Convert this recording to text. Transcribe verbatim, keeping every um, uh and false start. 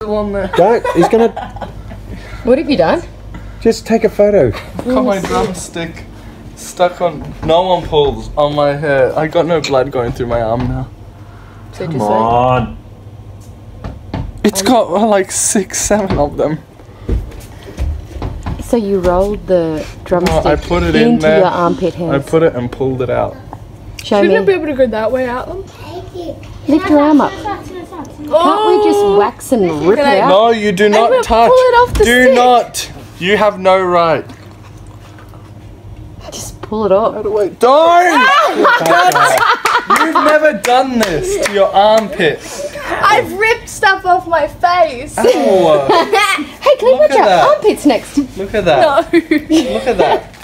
still on there. Don't. He's gonna. What have you done? Just take a photo. Got my drumstick stuck on. No one pulls on my hair. I got no blood going through my arm now. So Come just on. It's got uh, like six, seven of them. Like, so you rolled the drumstick Oh, I put it into in there. your armpit hairs. I put it and pulled it out. Show Shouldn't me. it be able to go that way out them? Lift your arm up. Can't we just wax and rip it out? No, you do not gonna touch. pull it off the do stick. not. You have no right. Just pull it off. Wait, don't! You've never done this to your armpit. I've ripped stuff off my face. Ow. Hey, clean Look out your at that. armpits next. Look at that. No. Look at that.